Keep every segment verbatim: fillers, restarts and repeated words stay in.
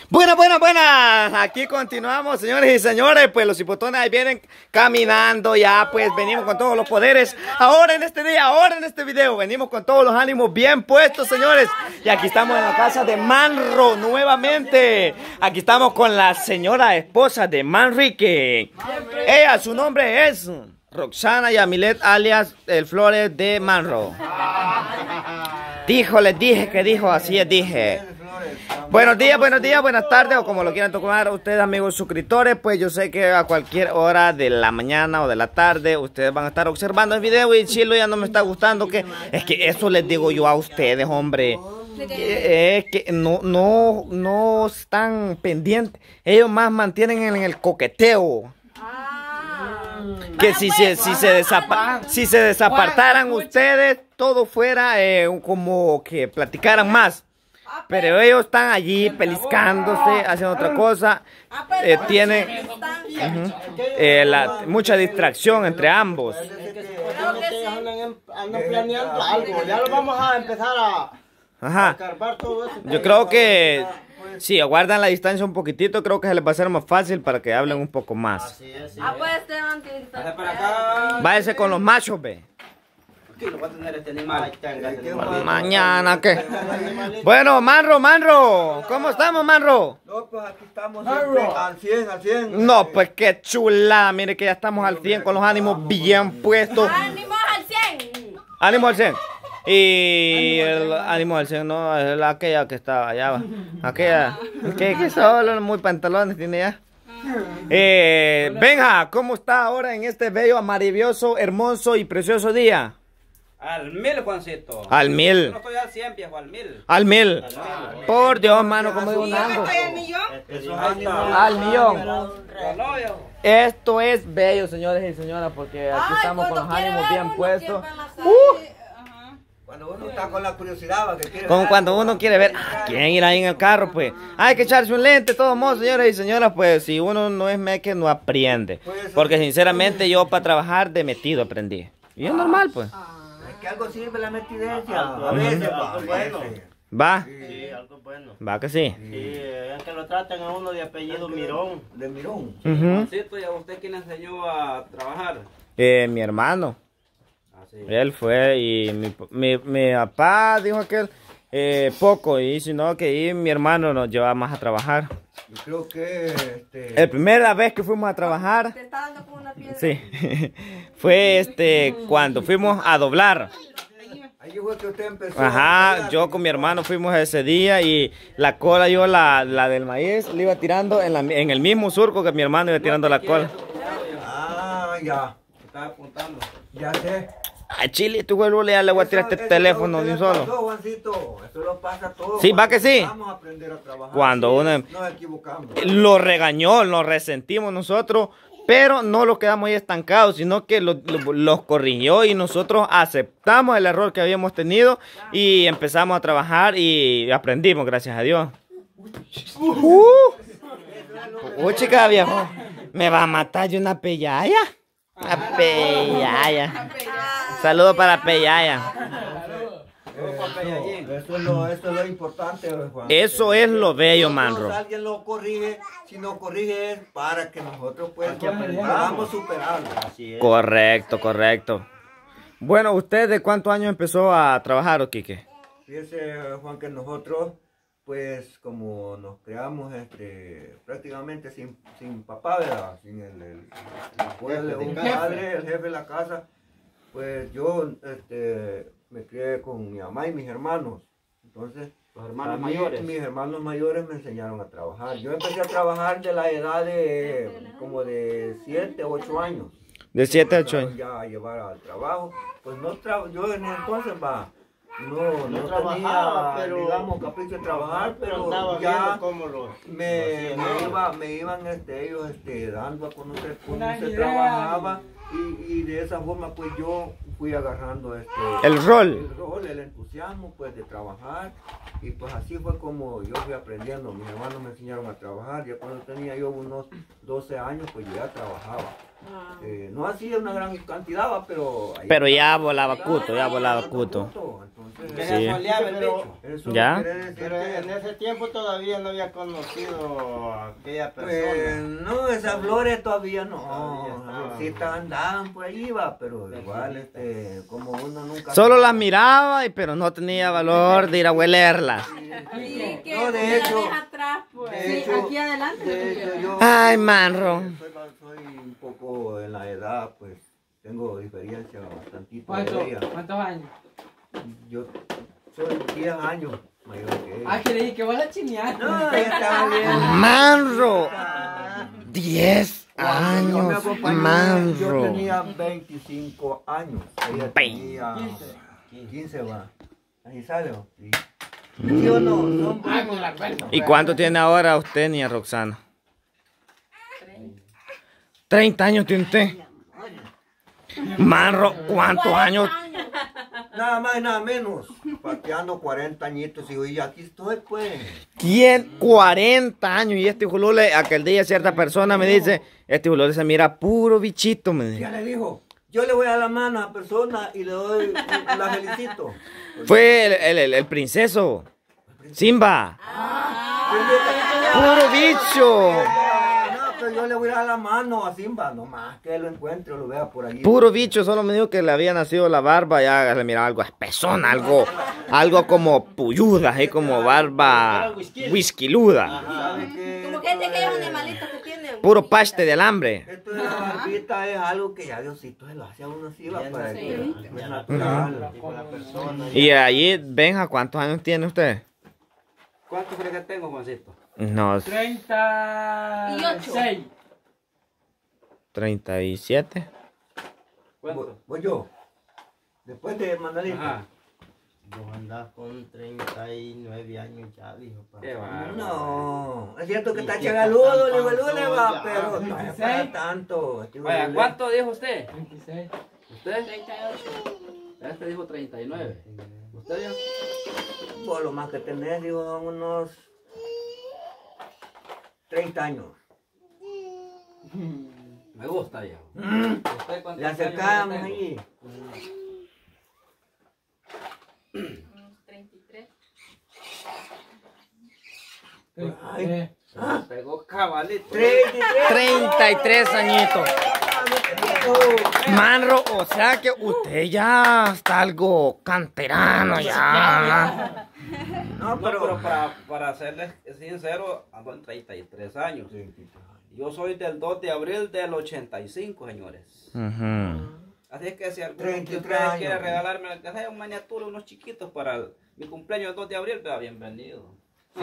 Buenas, buenas, buenas. Aquí continuamos, señores y señores. Pues los hipotones ahí vienen caminando ya. Pues venimos con todos los poderes. Ahora en este día, ahora en este video, venimos con todos los ánimos bien puestos, señores. Y aquí estamos en la casa de Manro nuevamente. Aquí estamos con la señora esposa de Manrique. Ella, su nombre es Roxana Yamilet, alias el Flores de Manro. Dijo, les dije que dijo, así es, dije. Buenos días, buenos días, buenas tardes, o como lo quieran tomar ustedes, amigos suscriptores. Pues yo sé que a cualquier hora de la mañana o de la tarde ustedes van a estar observando el video y chilo ya no me está gustando. Que es que eso les digo yo a ustedes, hombre. Es que no, no, no están pendientes. Ellos más mantienen en el coqueteo. Que si se, si se, desapa, si se desapartaran ustedes, todo fuera eh, como que platicaran más. Pero ellos están allí peliscándose, haciendo otra cosa. Eh, tienen uh-huh, eh, la, mucha distracción entre ambos. Andan planeando algo. Ya lo vamos a empezar a, Ajá. a carbar todo eso. Yo creo que si aguardan la distancia un poquitito, creo que se les va a hacer más fácil para que hablen un poco más. Ah, pues este Váyase con los machos, ve. Aquí lo va a tener este animal. Mañana, ¿qué? Bueno, Manro, Manro. ¿Cómo estamos, Manro? No, pues aquí estamos siempre al cien, al cien. No, pues qué chula. Mire que ya estamos al cien con los ánimos bien puestos. ¡Ánimos al cien! Ánimo al cien. Y el ánimo al cien, no, es la aquella que estaba allá. Va. Aquella. Que, que solo muy pantalones tiene ya. Eh, Benja, ¿cómo está ahora en este bello, maravilloso, hermoso y precioso día? Al mil, Juancito. Al mil. Yo no estoy al cien, viejo, al mil. Al mil. Por Dios, mano, como digo Nando. Al millón. Esto es bello, señores y señoras, porque aquí estamos con los ánimos bien puestos. Uh, Cuando uno está con la curiosidad, ¿va? Que quiere como ver cuando algo, uno quiere ver a quién irá ahí en el carro, pues. Hay que echarse un lente, de todos modos, señores y señoras, pues si uno no es meque, no aprende. Porque sinceramente yo para trabajar de metido aprendí. Y es normal, pues. Es que algo sirve la metidencia. A veces, va. bueno. Va. Sí, algo bueno. Va que sí. Sí, es que lo traten a uno de apellido Mirón. De Mirón. Ujú. Juancito, ¿y a usted quién le enseñó a trabajar? Eh, mi hermano. Ah, sí. Él fue y mi, mi, mi papá dijo aquel eh, poco y si no que ahí mi hermano nos llevaba más a trabajar. Yo creo que este... La primera vez que fuimos a trabajar, Te está dando con una piedra. sí, fue este cuando fuimos a doblar. Ahí fue que usted empezó. Ajá, yo con mi hermano fuimos ese día y la cola yo la, la del maíz le iba tirando en, la, en el mismo surco que mi hermano iba tirando la cola. Ah, ya. Estaba apuntando. Ya sé. Ay, Chile, tu vuelvo le le voy a tirar Eso- este eso teléfono lo de un que le solo. pasó, Juancito. Eso lo pasa a todos. Sí, va que sí. Vamos a aprender a trabajar. Cuando Sí, uno- nos equivocamos. Lo regañó, lo resentimos nosotros, pero no los quedamos ahí estancados, sino que los, los- los corrigió y nosotros aceptamos el error que habíamos tenido y empezamos a trabajar y aprendimos, gracias a Dios. Uh, uh, chica viejo, me va a matar de una peyaya. Una peyaya. Saludos para peyaya. Eso es lo, eso es lo importante, Juan. Eso es lo bello, Nosotros, Manro. alguien lo corrige, si no corrige es para que nosotros pues podamos superarlo. Así es. Correcto, correcto. Bueno, ¿usted de cuántos años empezó a trabajar, o Quique? Fíjese, Juan, que nosotros pues como nos creamos este prácticamente sin, sin papá, ¿verdad? Sin el, el, el apoyo de un padre, el jefe de la casa, pues yo este me crié con mi mamá y mis hermanos. Entonces, Los hermanos a mí, mayores. mis hermanos mayores me enseñaron a trabajar. Yo empecé a trabajar de la edad de como de siete, ocho años. De siete a ocho Empezaron años. ya a llevar al trabajo. Pues no tra yo en ese entonces va. No, no, trabajaba, tenía, pero- digamos, capricho de trabajar, pero andaba ya viendo cómo lo... me, me, iba, me iban este, ellos este, dando a conocer cómo se trabajaba y, y de esa forma pues yo fui agarrando este, El rol. el rol, el entusiasmo pues de trabajar y pues así fue como yo fui aprendiendo. Mis hermanos me enseñaron a trabajar, ya cuando tenía yo unos doce años pues yo ya trabajaba. Eh, no hacía una gran cantidad, va, pero... ahí Pero ya estaba. volaba cuto, ya volaba cuto. Entonces, Que Sí. se soleaba el Pero- pecho. eso ¿Ya? quiere decir Pero que- en ese tiempo todavía no había conocido a aquella Pues persona. no, esas flores todavía no. Todavía Las estaban. florcitas andaban por ahí, va, pero igual, este, como uno nunca. Solo las miraba, y- pero no tenía valor de ir a huelerlas. Sí, que No, de usted la hecho- deja atrás, pues. de Sí, hecho- aquí adelante. De hecho, yo. Ay, manro. Soy, soy un poco en la edad, pues tengo diferencia bastantito ¿Cuánto- de ella. ¿Cuántos años? Yo soy diez años mayor que ella. Ah, creí que vas a chinear. No, ella estaba bien. Manro. diez Cuando yo me años, acompañé, yo manro. tenía veinticinco años. Ella tenía quince, va. Ahí sale, ¿o? Sí. ¿Sí o no? Son Ah, me la acuerdo. ¿Y cuánto tiene ahora usted, niña Roxana? treinta años tiene usted. Manro, ¿cuántos años? Nada más y nada menos. Pateando cuarenta añitos y hoy aquí estoy, pues. ¿Quién? cuarenta años. Y este julule, aquel día cierta persona me dice, este julule se mira puro bichito, me dice. Ya le dijo, yo le voy a dar la mano a la persona y le doy, la felicito. Fue el, el, el, el princeso. Simba. Puro bicho. No, pero yo le voy a dar la mano a Simba, nomás que lo encuentre o lo vea por allí. Puro bicho, solo me dijo que le había nacido la barba, ya le miraba algo espesona, algo, algo como puyuda, así como barba whiskyluda. ¿Sabe qué? Como que es de aquellos animalitos que tienen. Puro paste de alambre. Esto de la barbita es algo que ya Diosito se lo hace a uno así, va, para que es natural. Con la persona. Y allí, Benja, ¿cuántos años tiene usted? ¿Cuánto cree que tengo, Juancito? No, treinta y seis. treinta y siete. Voy, ¿Cuánto? voy yo. Después de Mandarito. Ajá. Vos andás con treinta y nueve años ya, dijo. pa. Qué bárbaro. No, es cierto que Y está que chagaludo, está le tan le va, panzón, pero ya. no es para tanto. Este Vaya, Lule. ¿cuánto dijo usted? veintiséis. ¿Usted? treinta y ocho. Este dijo treinta y nueve. ¿Usted ya? Vos lo más que tenés, digo, unos treinta años. Me gusta ya. Mm, ¿Usted cuántos Le años acercamos tengo? ahí. treinta y tres. Ay. Eh, Me pegó cabalito. treinta y tres. treinta y tres añitos. Manro, o sea que usted ya está algo canterano ya. No, No, pero. pero para, para serles sincero, ando en treinta y tres años. Yo soy del dos de abril del ochenta y cinco, señores. Ujú. Así es que si alguno treinta y de tres ustedes años. quiere regalarme que sea un miniatura, unos chiquitos para el- mi cumpleaños el dos de abril, pues bienvenido. No,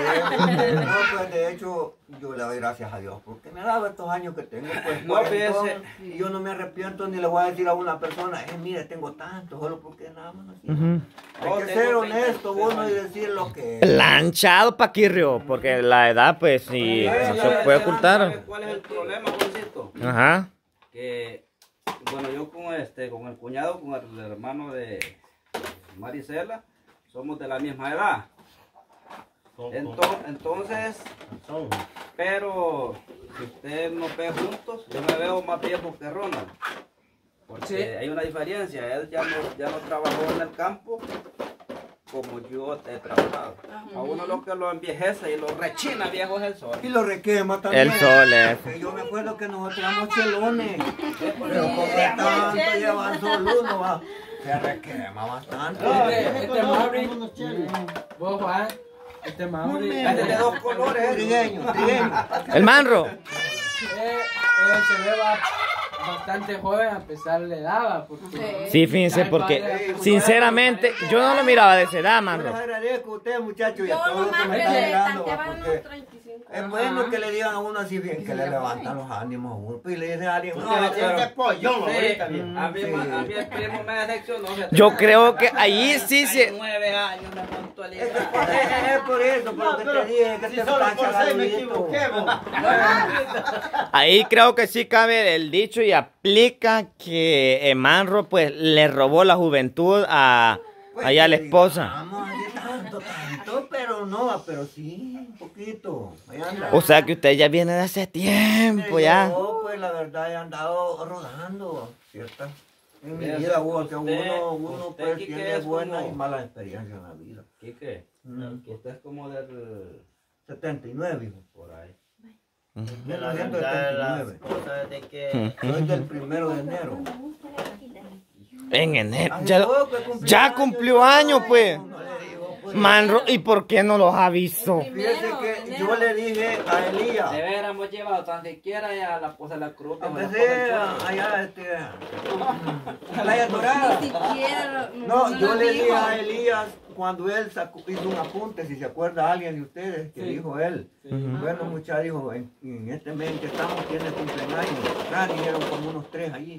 pues de hecho, yo le doy gracias a Dios porque me ha dado estos años que tengo. Pues, No, cuarentón, fíjese. y yo no me arrepiento ni le voy a decir a una persona, eh, mire, tengo tanto, solo porque nada más. Así. Ujú. Hay No, que tengo ser treinta y honesto, tres bueno, y años. decir lo que es. Planchado Paquirrio, porque la edad pues sí, no se puede ocultar. ¿Sabe cuál es el problema, Juancito? Ajá. Que, bueno, yo con este, con el cuñado, con el hermano de Marisela, somos de la misma edad. Son- Entonces, entonces son- pero si usted nos ve juntos, yo me veo más viejo que Ronald. Porque Sí. hay una diferencia, él ya no, ya no trabajó en el campo como yo he trabajado. A uno lo que lo envejece y lo rechina viejo es el sol. Y lo requema también. El sol es. Que yo me acuerdo que nosotros éramos chelones. Pero como tanto llevan sol uno, va. Se requema bastante. Este, este Mauri, unos chelos. vos Juan, este Mauri, Muy eh, bien. Este de dos colores. Trigueño, trigueño. El manro. eh, se ve ba- bastante joven a pesar de la edad, va, porque Sí, fíjense, porque sinceramente yo no lo miraba de esa edad, Yo les manro. agradezco a ustedes, muchachos, y a Yo todos los nomás que me que están le mirando, va, tanteaban unos porque treinta y cinco. es bueno que le digan a uno así bien, que le levantan los ánimos a uno. Pues, y le dicen a alguien, no, Usted pero- es pollón Sí, ahorita, viejo. a mí, Sí. a mí el primo me decepcionó. fíjate. Yo creo que ahí sí se... nueve años me montó a Es que por- es por eso, por lo que te dije, que Si te solo está por seis me chagalito. equivoqué, vos. Ahí creo que sí cabe el dicho y aplica que Manro pues le robó la juventud a, Pues, allá la que esposa. Vamos, tanto, tanto, pero no, pero sí, un poquito. Ahí anda. O sea que usted ya viene de hace tiempo ya. Yo, pues la verdad he andado rodando, ¿cierto? En mi Mira, vida, usted- porque uno, uno usted, pues Quique, tiene es buenas como- y malas experiencias en la vida. Quique, Mm. que usted es como del... setenta y nueve, hijo. por ahí. Que la Yo soy del verdad de las setenta y nueve. cosas es de que Soy del primero de enero. En enero. Hace Ya, poco he cumplido ya años, cumplió no, años, pues. no le digo, pues. Manro, ¿y por qué no los avisó? Fíjese que yo le dije a Elías. De veras hemos llevado tan siquiera ya a la Poza de la Cruz. que me la Empecé pongan a- chula. allá, este, a Playa Dorada. Ni siquiera. No, yo lo le dijo. dije a Elías cuando él sacó, hizo un apunte, si se acuerda alguien de ustedes, que Sí. dijo él. Bueno, muchachos, dijo, en, en este mes en que estamos tiene cumpleaños. Ah, dijeron como unos tres allí.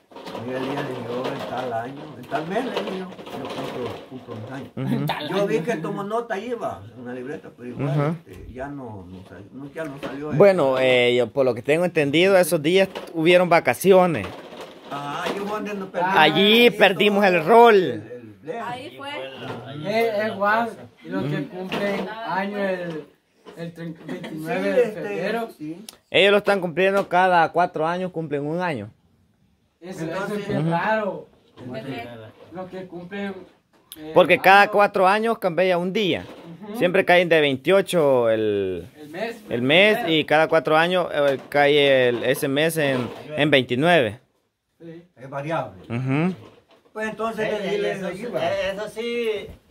Y Elías le dijo, en tal año, en tal mes, le dije yo, yo cumplo, cumplo mis años. Yo vi que tomó nota ahí, va, en una libreta, pero igual Ujú. este, ya no, no, sal- no, ya no salió. eso. Bueno, eh, yo por lo que tengo entendido, esos días hubieron vacaciones. Ah, ahí fue donde nos Ah, allí Ahí perdimos todo el rol. el- el blend. Ahí fue. Es, es Juan. Y los que cumplen año el, el treinta veintinueve Sí, de este, febrero. sí. Ellos lo están cumpliendo cada cuatro años, cumplen un año. Eso, eso Entonces- es bien raro. Bebé. Los que cumplen. eh, Porque cada año, cuatro años cambia un día. Siempre caen de veintiocho el, El mes. el mes y cada cuatro años eh, cae el- ese mes en, en veintinueve. Sí. Es variable. Ujú. Pues entonces le Eh, dile eso, ahí, sí- va. eh, eso sí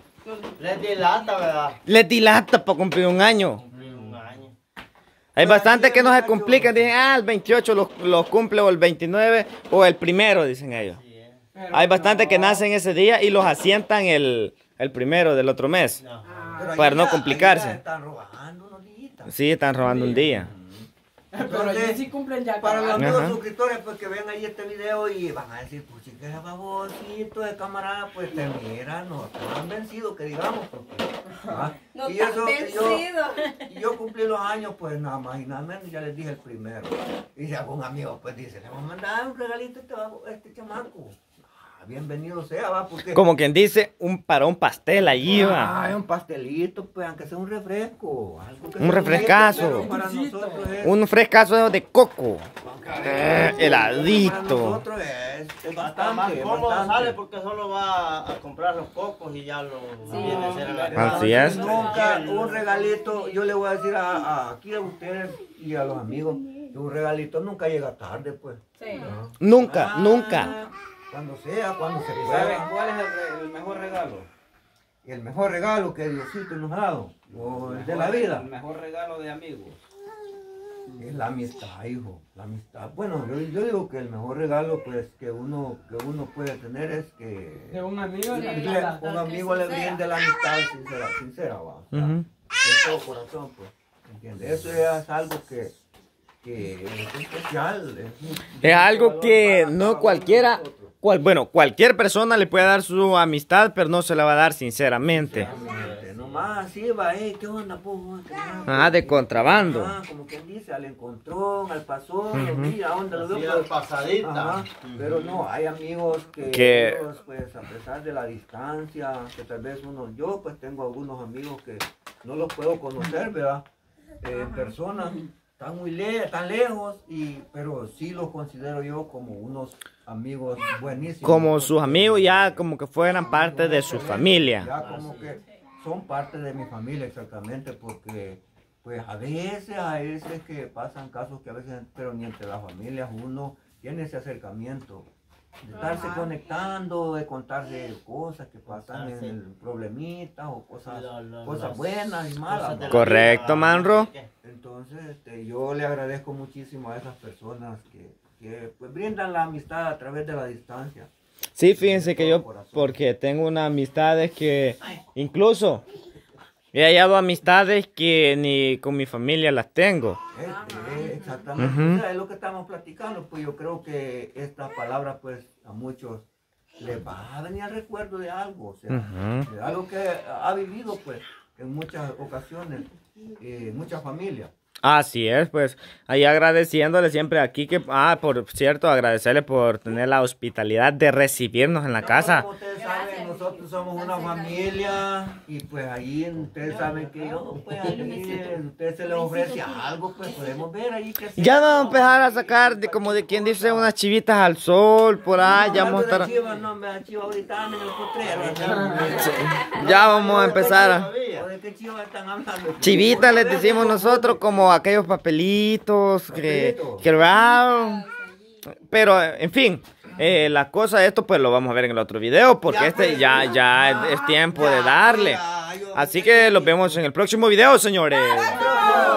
les dilata, ¿verdad? Les dilata para cumplir un año. Cumplir un año. Hay Pero bastantes aquí que no se el muchacho- complican. Dicen, ah, el veintiocho los, los cumple o el veintinueve o el primero, dicen ellos. Sí, eh. Pero Hay bastantes que no. nacen ese día y los asientan el, el primero del otro mes. No. Pero ahí para no ya- complicarse. ahí ya están robando unos días. Sí, están robando un día. Pero allí sí cumplen ya. Para los cada- amigos Ajá. suscriptores pues que ven ahí este video y van a decir, pues si que es babosito de camarada, pues te miran, no están vencidos que digamos, porque, ¿ah? No y estás eso, yo, vencido. y yo cumplí los años, pues nada más y nada menos, ya les dije el primero. Y si algún amigo pues dice, le vamos a mandar un regalito a este, babo- a este chamaco. Ah, bienvenido sea, va, porque... Como quien dice, un para un pastel allí va. Ah, un pastelito, pues, aunque sea un refresco. Algo que Un sea refrescazo. pero para nosotros es... Un frescazo de coco. Eh, Eh, Para heladito. nosotros es, es Hasta más bastante, cómodo bastante. sale porque solo va a comprar los cocos y ya lo viene a hacer en la Así casa. es. Nunca un regalito, yo le voy a decir a, a- aquí a ustedes y a los amigos, que un regalito nunca llega tarde, pues. Sí. ¿no? Nunca, Ah, nunca. Cuando sea, cuando se ¿Y saben pueda. cuál es el, re- el mejor regalo? Y el mejor regalo que Diosito nos ha dado, o el de la El vida, mejor regalo de amigos. es la amistad, hijo. La amistad. Bueno, yo, yo digo que el mejor regalo, pues, que uno, que uno puede tener es que De un amigo. Sí. la le- verdad. un amigo le brinde la amistad sincera, sincera, va. O sea, Ujú. de todo corazón, pues. ¿Entiendes? Eso es algo que, que es especial. Es, muy- Es algo valor que para no cada uno de cualquiera, nosotros. cual, bueno, cualquier persona le puede dar su amistad, pero no se la va a dar sinceramente. Sinceramente, nomás así va, eh, ¿qué onda, pues? ¿Qué onda? Ah, de contrabando. Ah, como quien dice, al encontrón, al pasón, lo mira, ¿a dónde lo Así veo? al Pues, pasadita. ajá, pero no, hay amigos que, Que- ellos, pues, a pesar de la distancia, que tal vez uno, yo pues tengo algunos amigos que no los puedo conocer, ¿verdad? Eh, en persona, están muy le tan lejos, y, pero sí los considero yo como unos amigos buenísimos. Como sus porque- amigos ya como que fueran parte de su familia. Ya como que son parte de mi familia exactamente, porque pues a veces, a veces que pasan casos que a veces, pero ni entre las familias uno tiene ese acercamiento. De estarse conectando, de contarse cosas que pasan en el problemita o cosas, Lo- lo- cosas las buenas y malas. cosas de ¿no? la Correcto, vida. Manro. Entonces, este, yo le agradezco muchísimo a esas personas que, que pues, brindan la amistad a través de la distancia. Sí, fíjense que yo, porque tengo unas amistades que incluso he hallado amistades que ni con mi familia las tengo. Eh, eh, exactamente, Ujú. o sea, es lo que estamos platicando, pues yo creo que esta palabra pues a muchos les va a venir al recuerdo de algo, o sea, Ujú. de algo que ha vivido pues en muchas ocasiones, eh, muchas familias. Así es, pues, ahí agradeciéndole siempre aquí que, ah, por cierto, agradecerle por tener la hospitalidad de recibirnos en la No, casa. Como ustedes saben, nosotros somos una familia y pues ahí ustedes saben que yo, pues ahí eh, ustedes se les ofrece algo, pues podemos ver ahí que Ya vamos a empezar a sacar, de, como de quien dice, unas chivitas al sol, por ahí, ya vamos a estar... Chivas, no, me da chiva ahorita anda en el potrero. Ya vamos a empezar a... ¿O de qué chivas están hablando? Chivitas les decimos nosotros, como aquellos papelitos que, Papelitos. que raro. Pero, en fin, eh, la cosa de esto pues lo vamos a ver en el otro video, porque Ya, este pues, ya, ya es, es tiempo de darle. ya, yo- Así que los vemos en el próximo video, señores.